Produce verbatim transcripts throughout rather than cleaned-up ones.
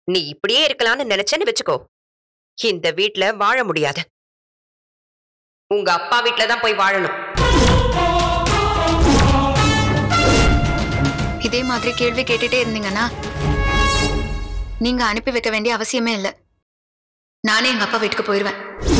நீ இப்படியே இருக்கலாம்னு நினைச்சேன்னு வெச்சுக்கோ, இந்த வீட்ல வாழ முடியாது. உங்க அப்பா வீட்ல தான் போய் வாழணும். இதே மாதிரி கேள்வி கேட்டுட்டே இருந்தீங்கன்னா நீங்க அனுப்பி வைக்க வேண்டிய அவசியமே இல்லை. நானே எங்க அப்பா வீட்டுக்கு போயிருவேன்.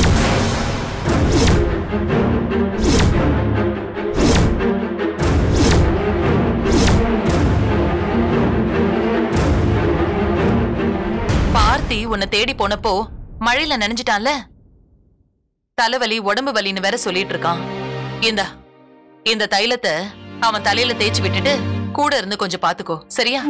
பார்த்தி உன்னை தேடி போனப்போ மழையில நனைஞ்சிட்டான்ல, தலைவலி உடம்பு வலின்னு வேற சொல்லிட்டு இருக்கான். இந்த இந்த தைலத்தை அவன் தலையில தேய்ச்சி விட்டுட்டு கூட இருந்து கொஞ்சம் பாத்துக்கோ, சரியா?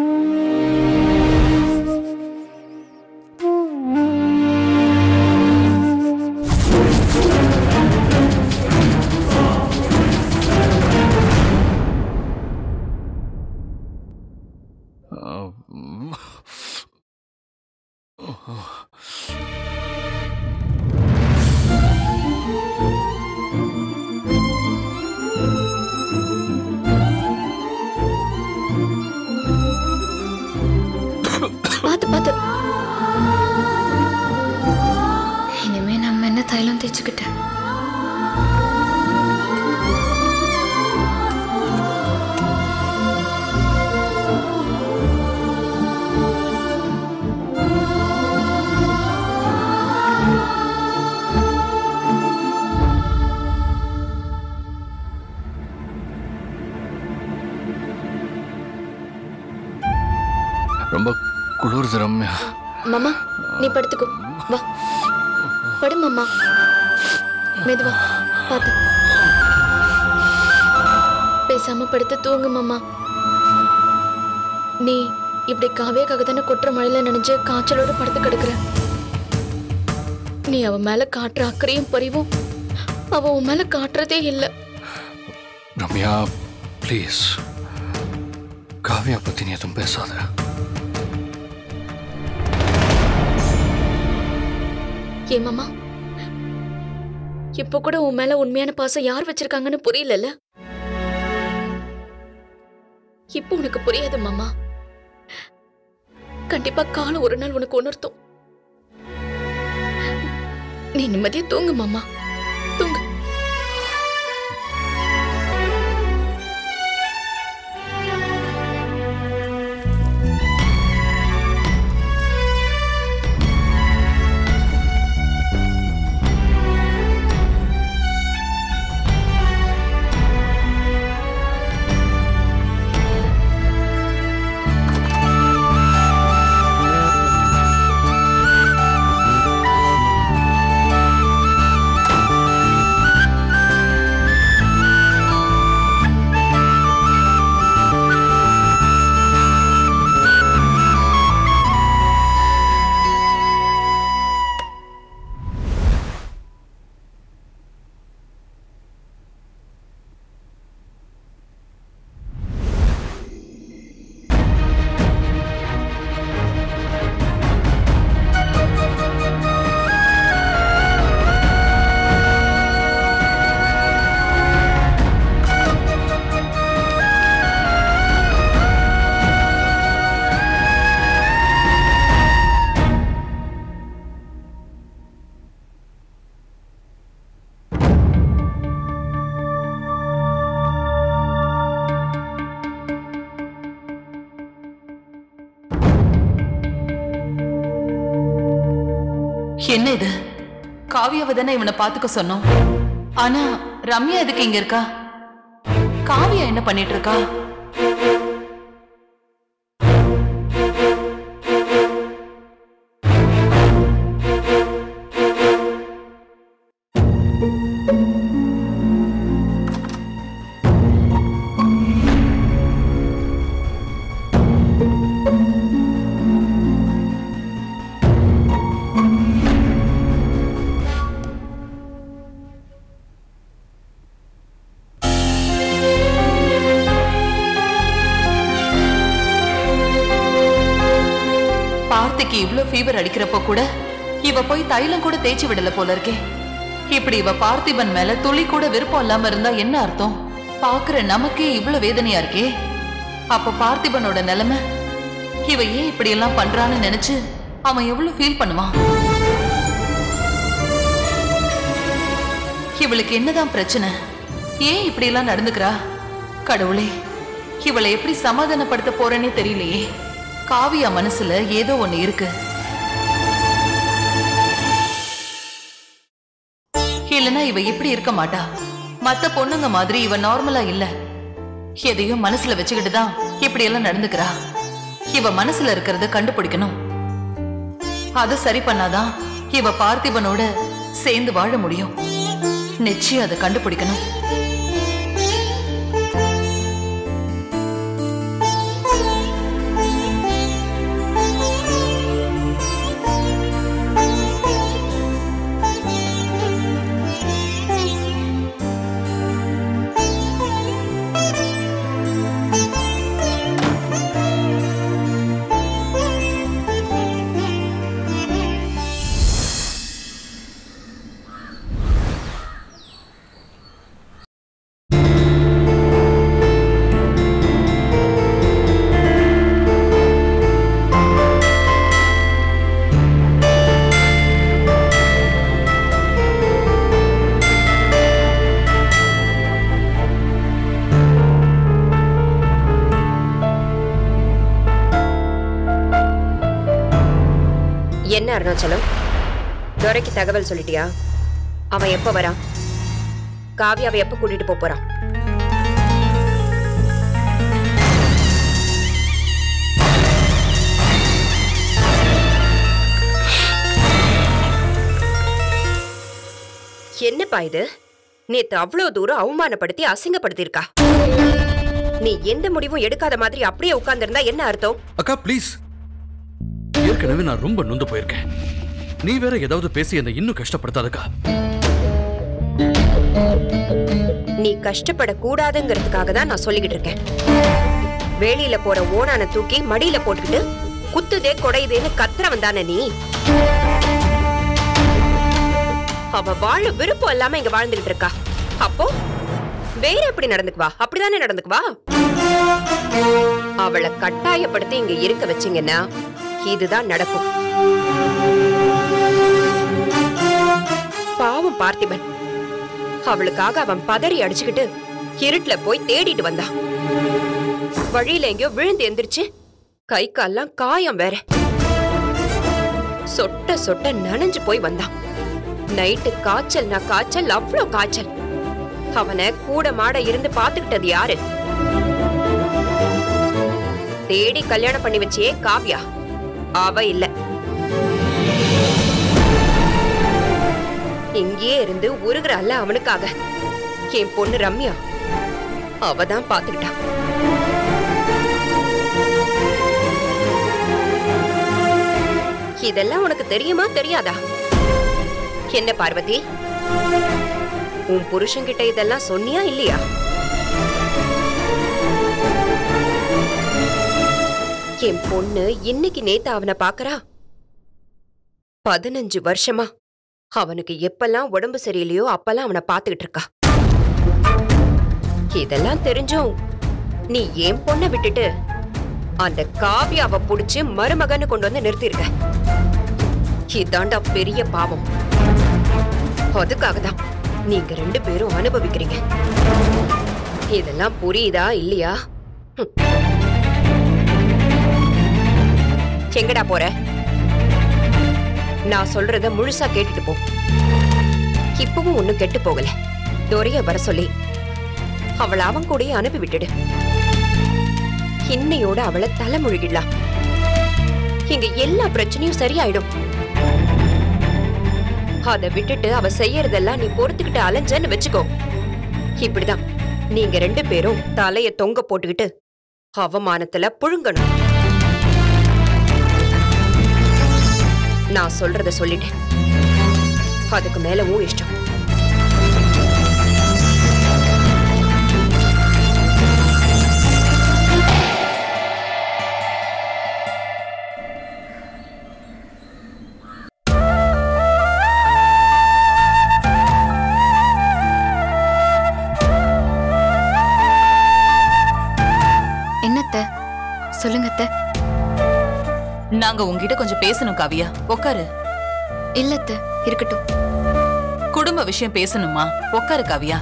பாத்து பாத்து இனிமே நம்ம என்ன தைலம் தேய்ச்சுக்கிட்ட? ரொம்ப குளிருது ரம்யா. மாமா நீ படுத்துக்கோ, வா படு மாமா, மெதுவா பாத்து பேசாம படுத்து தூங்கு மாமா. நீ இப்படி காவியாக்காக தானே கொட்டுற மழையில நினைஞ்சு காய்ச்சலோட படுத்து கிடக்குற. நீ அவ மேல காட்டுற அக்கறையும் பரிவும் அவ உன் மேல காட்டுறதே இல்ல. ரம்யா ப்ளீஸ், காவியா பத்தி நீ எதுவும் பேசாத. ஏ மாமா, இப்ப கூட உன் மேல உண்மையான பாசம் யார் வச்சிருக்காங்கன்னு புரியல. இப்ப உனக்கு புரியாது மாமா. கண்டிப்பா காலம் ஒரு நாள் உனக்கு உணர்த்தும். நீ நிம்மதியா தூங்கு மாமா, தூங்கு. என்ன இது? காவியாவை தானே இவனை பாத்துக்க சொன்னோம். ஆனா ரம்யா எதுக்கு இங்க இருக்கா? காவியா என்ன பண்ணிட்டு இருக்கா? பார்த்திக்கு இவ்ளோ ஃபீவர் அடிக்கிறப்போ கூட இவ போய் தைலம் கூட தேய்ச்சி விடல போல இருக்கே. இப்படி இவ பார்த்திபன் மேல துளி கூட விருப்பம் இல்லாம இருந்தா என்ன அர்த்தம்? பாக்குற நமக்கே இவ்வளவு வேதனையா இருக்கே. அப்ப பார்த்திபனோட நிலைமை, இவ ஏன் இப்படி எல்லாம் பண்றான்னு நினைச்சு அவன் எவ்வளவு ஃபீல் பண்ணுவான்? இவளுக்கு என்னதான் பிரச்சனை? ஏன் இப்படி எல்லாம் நடந்துக்கிறா? கடவுளே, இவளை எப்படி சமாதானப்படுத்த போறேன்னே தெரியலையே. காவியா மனசுல ஏதோ ஒண்ணு இருக்கு. இல்லனா இவ இப்படி இருக்க மாட்டா. மத்த பொண்ணுங்க மாதிரி இவ நார்மலா இல்ல. எதையும் மனசுல வச்சுக்கிட்டு தான் இப்படி எல்லாம் நடந்துக்கிறா. இவ மனசுல இருக்கிறத கண்டுபிடிக்கணும். அத சரி பண்ணாதான் இவ பார்த்திபனோட சேர்ந்து வாழ முடியும். நிச்சயம் அதை கண்டுபிடிக்கணும். என்ன அருணாச்சலம், துரைக்கு தகவல் சொல்லிட்டியா? அவன் எப்ப வரான்? காவியாவை எப்ப கூட்டிட்டு போப் போறான்? என்னப்பா இது? நேத்து அவ்வளவு தூரம் அவமானப்படுத்தி அசிங்கப்படுத்தி இருக்கா. நீ எந்த முடிவும் எடுக்காத மாதிரி அப்படியே உட்கார்ந்திருந்தா என்ன அர்த்தம்? அக்கா ப்ளீஸ், ஏற்கனவே நான் ரொம்ப நொந்து போயிருக்கேன். நீ வேற ஏதாவது பேசி என்னை இன்னும் கஷ்டப்படுத்தாதக்கா. நீ கஷ்டப்படக்கூடாதுங்கிறதுக்காக தான் நான் சொல்லிக்கிட்டு இருக்கேன். வேலியில போற ஓனான தூக்கி மடியில போட்டுக்கிட்டு குத்துதே கொடையுதேன்னு கத்துறவன் தானே நீ. அவ வாழ விருப்பம் இல்லாம இங்க வாழ்ந்துகிட்டு இருக்கா. அப்போ வேற எப்படி நடந்துக்குவா? அப்படிதானே நடந்துக்குவா. அவளை கட்டாயப்படுத்தி இங்க இருக்க வச்சீங்கன்னா இதுதான் நடக்கும். பாவம் பார்த்திபன், அவளுக்காக அவன் பதறி அடிச்சுக்கிட்டு இருட்டுல போய் தேடிட்டு வந்தான். வழியில எங்கயோ விழுந்து எந்திரிச்சு கை கால்லாம் காயம் வேற. சொட்ட சொட்ட நனைஞ்சு போய் வந்தான். நைட்டு காய்ச்சல் நான் காய்ச்சல், அவ்வளோ காய்ச்சல். அவனை கூட மாட இருந்து பாத்துக்கிட்டது யாரு? தேடி கல்யாணம் பண்ணி வச்சியே காவியா, அவ இல்ல. இங்கேயே இருந்து உருகுறால அவனுக்காக என் பொண்ணு ரம்யா, அவதான் பாத்துக்கிட்டான். இதெல்லாம் உனக்கு தெரியுமா தெரியாதா? என்ன பார்வதி, உன் புருஷன்கிட்ட இதெல்லாம் சொன்னியா இல்லையா? என் பொண்ணு இன்னைக்கு நேத்து அவனை பாக்குறா. பதினஞ்சு வருஷமா அவனுக்கு எப்பெல்லாம் உடம்பு சரியில்லையோ அப்பெல்லாம் அவனை பாத்துக்கிட்டு இருக்கா. இதெல்லாம் தெரிஞ்சும் நீ என் பொண்ணை விட்டுட்டு அந்த காவியாவை புடிச்சு மருமகன்னு கொண்டு வந்து நிறுத்திருக்க. இதாண்டா பெரிய பாவம். அதுக்காகதான் நீங்க ரெண்டு பேரும் அனுபவிக்கிறீங்க. இதெல்லாம் புரியுதா இல்லையா? எங்கடா போற? நான் சொல்றத முழுசா கேட்டுட்டு போ. இப்பவும் ஒண்ணும் கெட்டு போகல. துரைய வர சொல்லி அவளை அவன் கூடயே அனுப்பி விட்டுடு. இன்னையோட அவளை தலைமுழுகிடலாம். இங்க எல்லா பிரச்சனையும் சரியாயிடும். அதை விட்டுட்டு அவ செய்யறதெல்லாம் நீ பொறுத்துக்கிட்டு அலைஞ்சன்னு வச்சுக்கோ. இப்படிதான் நீங்க ரெண்டு பேரும் தலைய தொங்க போட்டுக்கிட்டு அவமானத்துல புழுங்கணும். நான் சொல்றத சொல்லிட்டேன். அதுக்கு மேல உன் இஷ்டம். என்னத்த சொல்லுங்க அத்தை. நாங்க உங்ககிட்ட கொஞ்சம் பேசணும் காவியா. உட்காரு. இல்ல அத்தை, இருக்கட்டும். குடும்ப விஷயம் பேசணுமா? உட்காரு காவியா.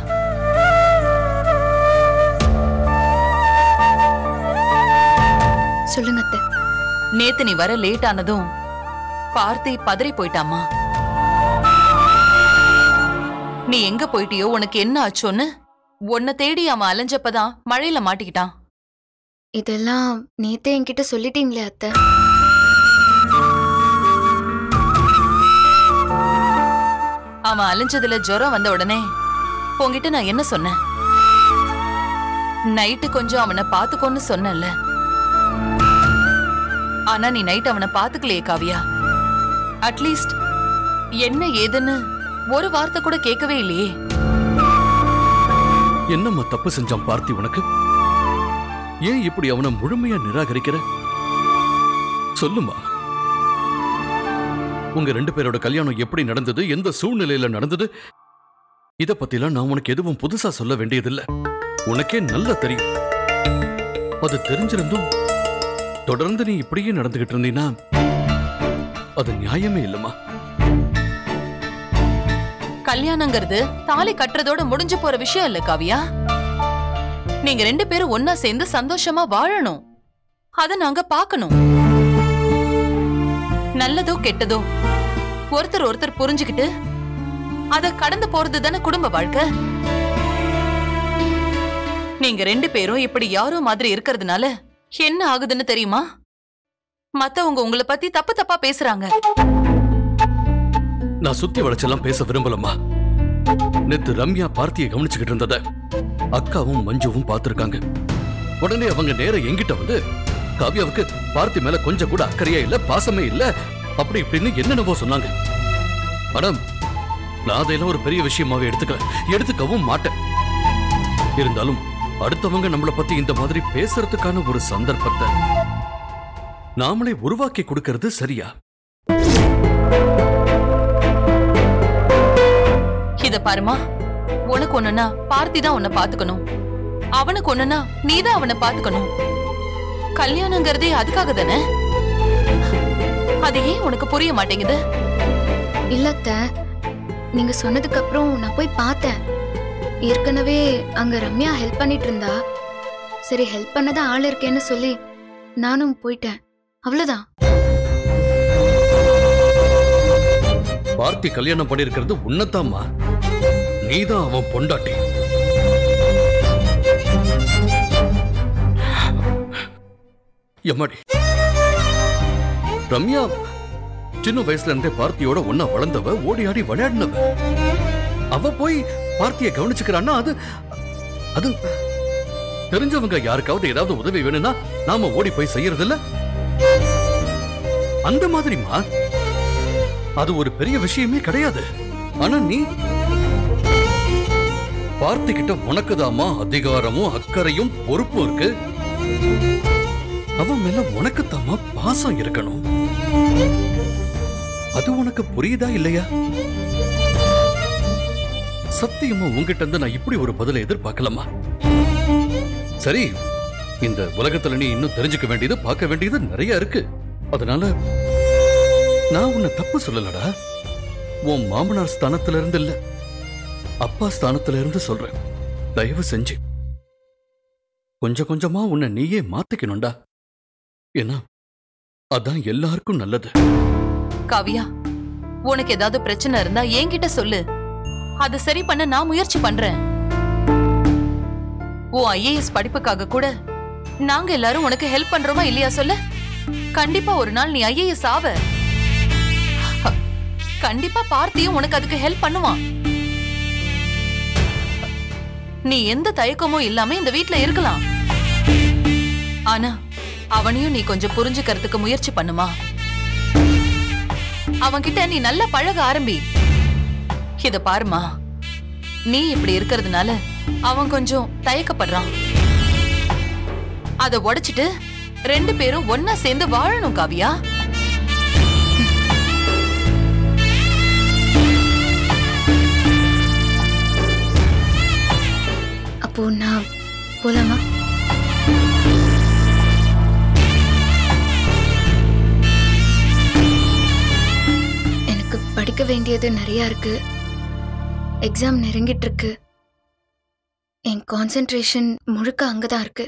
சொல்லுங்க அத்தை. நேத்து நீ வர லேட் ஆனதும் பார்த்தி பதறி போயிட்டாமா. நீ எங்க போயிட்டியோ, உனக்கு என்ன ஆச்சோன்னு உன்னை தேடி அவன் அலைஞ்சப்பதான் மழையில மாட்டிக்கிட்டான். இதெல்லாம் நேத்தே என்கிட்ட சொல்லிட்டீங்களே அத்தை. அவன் அலைஞ்சதுல ஜுரம் வந்த உடனே உன்கிட்ட நான் என்ன சொன்னேன்? நைட்டு கொஞ்சம் அவனை பாத்துக்கோன்னு சொன்னேன்ல. ஆனா நீ நைட் அவனை பாத்துக்கலையே காவியா. அட்லீஸ்ட் என்ன ஏதுன்னு ஒரு வார்த்தை கூட கேட்கவே இல்லையே. என்னம்மா தப்பு செஞ்சான் பார்த்தி உனக்கு? ஏன் இப்படி அவனை முழுமையா நிராகரிக்கிற? சொல்லுமா. உங்க ரெண்டு பேரோட கல்யாணம் எப்படி நடந்தது, எந்த சூழ்நிலையில நடந்தது, இத பத்திலாம் நான் உனக்கு எதுவும் புதுசா சொல்ல வேண்டியதில்லை. உனக்கே நல்லா தெரியும். அது தெரிஞ்சிருந்தும் தொடர்ந்து நீ இப்படியே நடந்துகிட்டு இருந்தீன்னா அது நியாயமே இல்லம்மா. கல்யாணங்கிறது தாலி கட்டுறதோட முடிஞ்சு போற விஷயம் இல்ல காவியா. நீங்க ரெண்டு பேரும் ஒன்னா சேர்ந்து சந்தோஷமா வாழணும். அத நாங்க பாக்கணும். நல்லதோ கெட்டதோ ஒருத்தர் ஒருத்தர் புரிஞ்சுக்கிட்டு அத கடந்து போறது தானே குடும்ப வாழ்க்கை. நீங்க ரெண்டு பேரும் இப்படி யாரோ மாதிரி இருக்கிறதுனால என்ன ஆகுதுன்னு தெரியுமா? மத்தவங்க உங்களை பத்தி தப்பு தப்பா பேசுறாங்க. நான் சுத்தி வளைச்செல்லாம் பேச விரும்பலம்மா. நேத்து ரம்யா பார்த்தியை கவனிச்சுக்கிட்டு இருந்தத அக்காவும் மஞ்சுவும் பார்த்திருக்காங்க. உடனே அவங்க நேர எங்கிட்ட வந்து காவியாவுக்கு பார்த்தி மேல கொஞ்சம் கூட அக்கறையே இல்ல, பாசமே இல்ல, அப்படி இப்படின்னு என்னென்னவோ சொன்னாங்க. ஆனா நான் அதையெல்லாம் ஒரு பெரிய விஷயமாவே எடுத்துக்க எடுத்துக்கவும் மாட்டேன். இருந்தாலும் அடுத்தவங்க நம்மளை பத்தி இந்த மாதிரி பேசுறதுக்கான ஒரு சந்தர்ப்பத்தை நாமளே உருவாக்கி கொடுக்கிறது சரியா? இத பாருமா, உனக்கு ஒண்ணுனா பார்த்தி தான் உன்னை பாத்துக்கணும், அவனுக்கு ஒண்ணுனா நீதான் அவனை பாத்துக்கணும். கல்யாணங்கிறதே அதுக்காக தானே. அது ஏன் உனக்கு புரிய மாட்டேங்குது? இல்லத்த, நீங்க சொன்னதுக்கு அப்புறம் நான் போய் பார்த்தேன். ஏற்கனவே அங்க ரம்யா ஹெல்ப் பண்ணிட்டு இருந்தா. சரி, ஹெல்ப் பண்ணதான் ஆள் இருக்கேன்னு சொல்லி நானும் போயிட்டேன். அவ்வளவுதான். பார்த்தி கல்யாணம் பண்ணிருக்கிறது உன்னதாம்மா. நீதான் அவன் பொண்டாட்டி. எம்மாடி, ரம்யா சின்ன வயசுல இருந்தே பார்த்தியோட ஒன்னா வளர்ந்தவ, ஓடி ஆடி விளையாடினவ. அவ போய் பார்த்தியை கவனிச்சுக்கிறான்னா அது அது தெரிஞ்சவங்க யாருக்காவது ஏதாவது உதவி வேணும்னா நாம ஓடி போய் செய்யறது இல்ல. அந்த மாதிரிமா அது ஒரு பெரிய விஷயமே கிடையாது. ஆனா நீ பார்த்திக்கிட்ட உனக்குதாமா அதிகாரமும் அக்கறையும் பொறுப்பும் இருக்கு. அவன் மேல உனக்குத்தாமா பாசம் இருக்கணும். அது உனக்கு புரியுதா இல்லையா? சத்தியமா உங்ககிட்ட இருந்து நான் இப்படி ஒரு பதிலை எதிர்பார்க்கலாமா? சரி, இந்த உலகத்துல நீ இன்னும் தெரிஞ்சுக்க வேண்டியது, பார்க்க வேண்டியது நிறைய இருக்கு. அதனால நான் உன்னை தப்பு சொல்லலடா. உன் மாமனார் ஸ்தானத்துல இருந்து இல்ல, அப்பா ஸ்தானத்துல இருந்து சொல்றேன். தயவு செஞ்சு கொஞ்சம் கொஞ்சமா உன்னை நீயே மாத்திக்கணும்டா. ஏன்னா அதான் எல்லாருக்கும் நல்லது. காவியா, உனக்கு ஏதாவது பிரச்சனை இருந்தா என்கிட்ட சொல்லு. அதை சரி பண்ண நான் முயற்சி பண்றேன். ஓ ஐஏஎஸ் படிப்புக்காக கூட நாங்க எல்லாரும் உனக்கு ஹெல்ப் பண்றோமா இல்லையா சொல்லு. கண்டிப்பா ஒரு நாள் நீ ஐஏஎஸ் ஆவ. கண்டிப்பா பார்த்தியும் உனக்கு அதுக்கு ஹெல்ப் பண்ணுவான். நீ எந்த தயக்கமும் இல்லாம இந்த வீட்ல இருக்கலாம். ஆனா அவனையும் நீ கொஞ்சம் புரிஞ்சுக்கிறதுக்கு முயற்சி பண்ணுமா. அவன்கிட்ட நீ நல்லா பழக ஆரம்பி. இத பாருமா, நீ இப்படி இருக்கிறதுனால அவன் கொஞ்சம் தயக்கப்படுறான். அத உடைச்சிட்டு ரெண்டு பேரும் ஒன்னா சேர்ந்து வாழணும் காவியா. அப்போ நான் போலாமா? படிக்க வேண்டியது நிறைய இருக்கு. எக்ஸாம் நெருங்கிட்டு இருக்கு. என் கான்சென்ட்ரேஷன் முழுக்க அங்கதான் இருக்கு.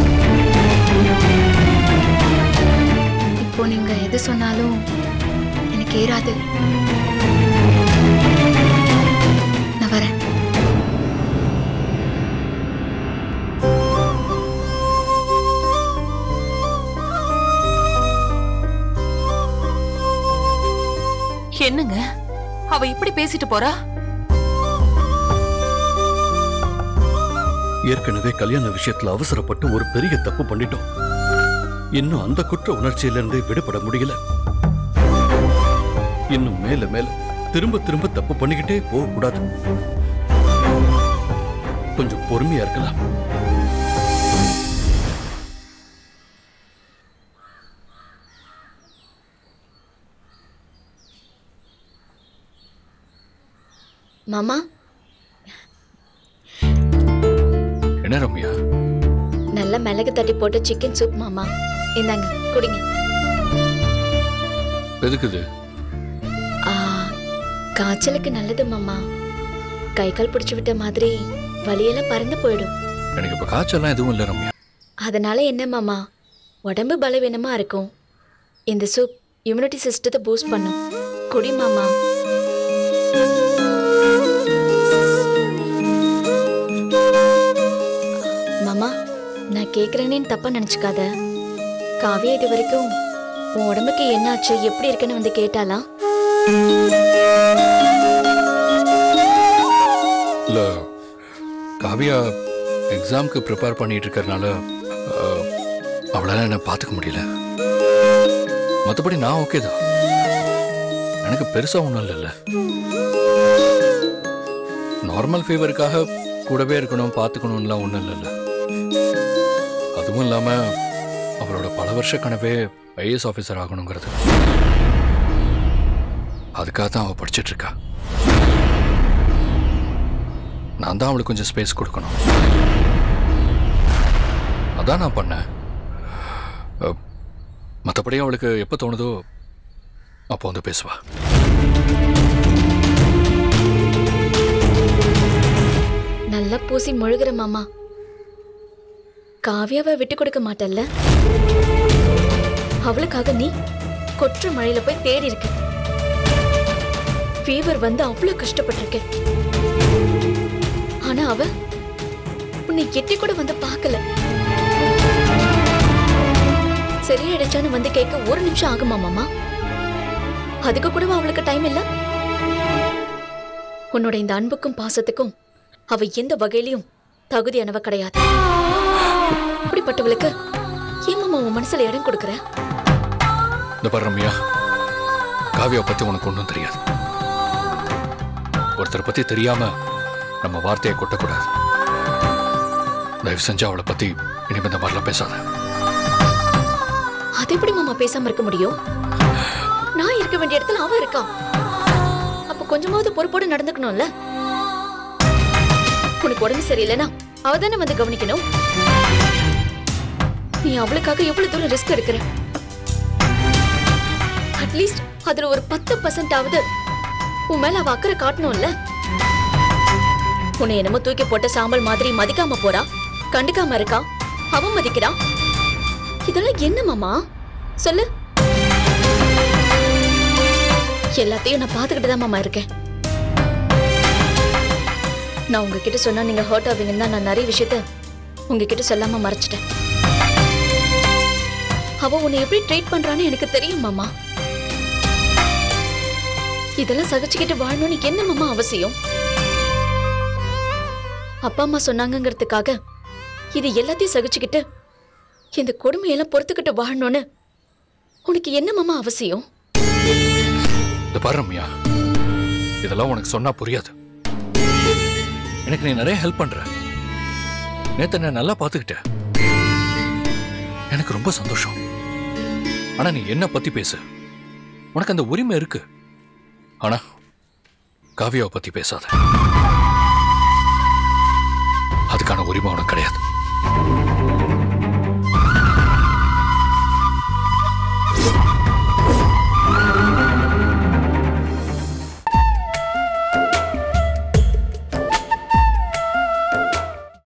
இப்போ நீங்க எது சொன்னாலும் எனக்கு ஏறாது. நான் வரேன். என்னங்க அவ இப்படி பேசிட்டு போறா? ஏற்கனவே கல்யாண விஷயத்துல அவசரப்பட்டு ஒரு பெரிய தப்பு பண்ணிட்டோம். இன்னும் அந்த குற்ற உணர்ச்சியிலிருந்து விடுபட முடியல. இன்னும் மேல மேல திரும்ப திரும்ப தப்பு பண்ணிக்கிட்டே போக கூடாது. கொஞ்சம் பொறுமையா இருக்கலாம். மாமா, என்ன ரம்யா? நல்ல மிளகு தட்டி போட்டு சிக்கன் சூப் மாமா. இந்தாங்க குடிங்க. எதுக்குது? காய்ச்சலுக்கு நல்லது மாமா. கை கால் பிடிச்சு விட்ட மாதிரி வலியெல்லாம் பறந்து போயிடும். எனக்கு இப்ப காய்ச்சல்லாம் எதுவும் இல்லை ரம்யா. அதனால என்ன மாமா, உடம்பு பலவீனமா இருக்கும். இந்த சூப் இம்யூனிட்டி சிஸ்டத்தை பூஸ்ட் பண்ணும். குடி மாமா. மாமா, நான் கேக்குறேன்னு தப்பா நினைச்சுக்காத. காவியா இது வரைக்கும் உன் உடம்புக்கு என்னாச்சு, எப்படி இருக்குன்னு வந்து கேட்டாளா? இல்ல, காவியா எக்ஸாம்க்கு ப்ரிப்பேர் பண்ணிட்டு இருக்கறனால அவளால என்ன பார்த்துக்க முடியல. மற்றபடி நான் ஓகே தான். எனக்கு பெருசா ஒன்றும் இல்லைல்ல. நார்மல் ஃபீவருக்காக கூடவே இருக்கணும், பார்த்துக்கணும்லாம் ஒன்றும் இல்லைல்ல. அதுவும் இல்லாம அவளோட பல வருஷ கனவே ஐஏஎஸ் ஆஃபீஸர் ஆகணுங்கிறது. அதுக்காக தான் அவள் படிச்சுட்டு இருக்கா. நான் தான் அவளுக்கு கொஞ்சம் ஸ்பேஸ் கொடுக்கணும். அதான் நான் பண்ணேன். மற்றபடி அவளுக்கு எப்போ தோணுதோ அப்போ வந்து பேசுவா. நல்லா பூசி முழுகிற மாமா. காவியாவை விட்டு கொடுக்க மாட்டல்ல? அவளுக்காக நீ கொற்ற மழையில போய் தேடி இருக்க. ஃபீவர் வந்து அவ்வளவு கஷ்டப்பட்டிருக்க. ஆனா அவ உன்னை எட்டி கூட வந்து பார்க்கல. சரியாயிடுச்சான்னு வந்து கேட்க ஒரு நிமிஷம் ஆகுமா மாமா? அதுக்கு கூட அவளுக்கு டைம் இல்ல. உன்னோட இந்த அன்புக்கும் பாசத்துக்கும் அவ எந்த வகையிலையும் தகுதியானவ கிடையாது. அப்படிப்பட்டவளுக்கு ஏன் மாமா உன் மனசுல இடம் கொடுக்கற? இந்த பாரு ரம்யா, காவியா பத்தி உனக்கு ஒன்றும் தெரியாது. ஒருத்தரை பத்தி தெரியாம நம்ம வார்த்தையை கொட்டக்கூடாது. தயவு செஞ்சு அவளை பத்தி இனிமே இந்த மாதிரிலாம் பேசாத. அது எப்படி மாமா பேசாம இருக்க முடியும்? நான் இருக்க வேண்டிய இடத்துல அவ இருக்கா. அப்ப கொஞ்சமாவது பொறுப்போடு நடந்துக்கணும்ல. உனக்கு உடம்பு சரியில்லைன்னா அவ தானே வந்து கவனிக்கணும். நீ அவளுக்காக எவ்வளவு தூரம் ரிஸ்க் எடுக்கிற? அட்லீஸ்ட் அதுல ஒரு பத்து பர்சன்ட் ஆவது உன் மேல அவ அக்கறை காட்டணும்ல. உன்னை என்னமோ தூக்கி போட்ட சாம்பல் மாதிரி மதிக்காம போறா, கண்டுக்காம இருக்கா, அவன் மதிக்கிறா. இதெல்லாம் என்ன மாமா சொல்லு? எல்லாத்தையும் நான் பாத்துக்கிட்டு தான் மாமா இருக்கேன். நான் உங்ககிட்ட சொன்னா நீங்க ஹர்ட் ஆவீங்கன்னா நான் நிறைய விஷயத்த உங்ககிட்ட சொல்லாம மறைச்சிட்டேன். அவ உன்னை எப்படி ட்ரீட் பண்றான்னு எனக்கு தெரியும் மாமா. இதெல்லாம் சகிச்சுக்கிட்டு வாழணும்னு என்ன மாமா அவசியம்? அப்பா அம்மா சொன்னாங்கிறதுக்காக இது எல்லாத்தையும் சகிச்சுக்கிட்டு இந்த கொடுமையெல்லாம் பொறுத்துக்கிட்டு வாழணும்னு உனக்கு என்ன மாமா அவசியம்? பாரு ரம்யா, இதெல்லாம் உனக்கு சொன்னா புரியாது. எனக்கு நீ நிறைய ஹெல்ப் பண்ற. நேத்து நான் நல்லா பாத்துக்கிட்ட. எனக்கு ரொம்ப சந்தோஷம். ஆனா நீ என்ன பத்தி பேசு, உனக்கு அந்த உரிமை இருக்கு. ஆனா காவியாவை பத்தி பேசாத. அதுக்கான உரிமை உனக்கு கிடையாது.